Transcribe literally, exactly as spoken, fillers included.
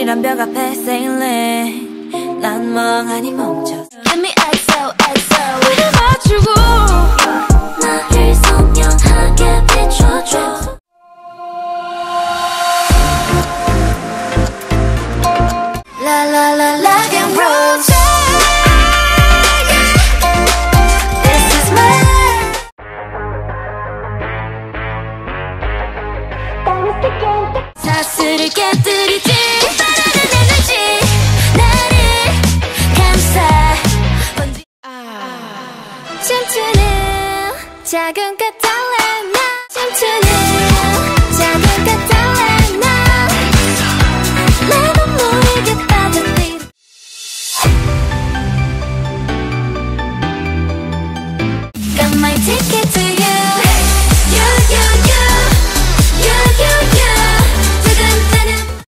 현실이란 벽 앞에 sailing 난 멍하니 멈춰 Give me 엑소엑소 우리 맞추고 나를 선명하게 비춰줘 La la la love and rose This is mine 사슬을 깨뜨리지 빠르는 에너지 나를 감싸 번지 춤추는 작은 까탈레나 춤추는 작은 까탈레나 나도 모르게 빠져들어 Got my ticket to you You, you, you You, you, you 두근대는